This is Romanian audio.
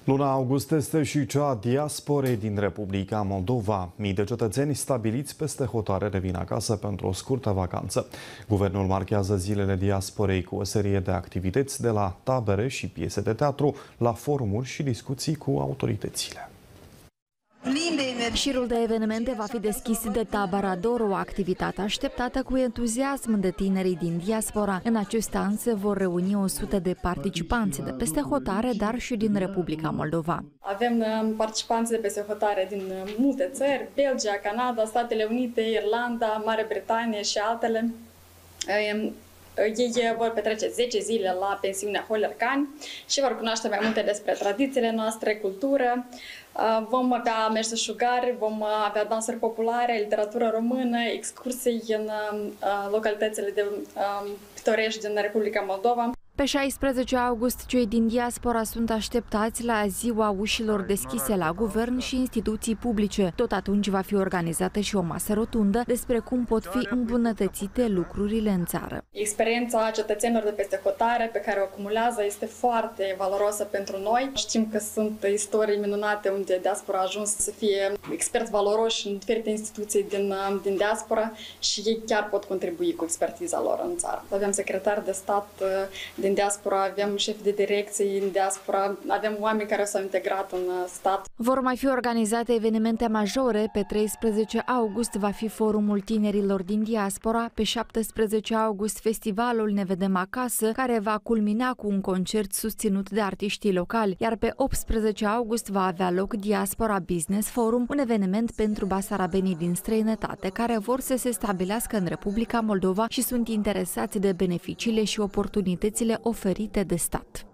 Luna august este și cea a diasporei din Republica Moldova. Mii de cetățeni stabiliți peste hotare revin acasă pentru o scurtă vacanță. Guvernul marchează zilele diasporei cu o serie de activități, de la tabere și piese de teatru, la forumuri și discuții cu autoritățile. Șirul de evenimente va fi deschis de tabăra Doro, o activitate așteptată cu entuziasm de tinerii din diaspora. În acest an se vor reuni 100 de participanți de peste hotare, dar și din Republica Moldova. Avem participanți de peste hotare din multe țări: Belgia, Canada, Statele Unite, Irlanda, Marea Britanie și altele. Ei vor petrece 10 zile la pensiunea Holercani și vor cunoaște mai multe despre tradițiile noastre, cultură. Vom avea meșteșugari, vom avea dansuri populare, literatură română, excursii în localitățile pitorești din Republica Moldova. Pe 16 august, cei din diaspora sunt așteptați la ziua ușilor deschise la guvern și instituții publice. Tot atunci va fi organizată și o masă rotundă despre cum pot fi îmbunătățite lucrurile în țară. Experiența cetățenilor de peste hotare pe care o acumulează este foarte valoroasă pentru noi. Știm că sunt istorii minunate unde diaspora a ajuns să fie experți valoroși în diferite instituții din diaspora și ei chiar pot contribui cu expertiza lor în țară. Avem secretari de stat din diaspora, avem șefi de direcții în diaspora, avem oameni care s-au integrat în stat. Vor mai fi organizate evenimente majore. Pe 13 august va fi Forumul Tinerilor din Diaspora, pe 17 august Festivalul Ne Vedem Acasă, care va culmina cu un concert susținut de artiștii locali, iar pe 18 august va avea loc Diaspora Business Forum, un eveniment pentru basarabenii din străinătate care vor să se stabilească în Republica Moldova și sunt interesați de beneficiile și oportunitățile oferite de stat.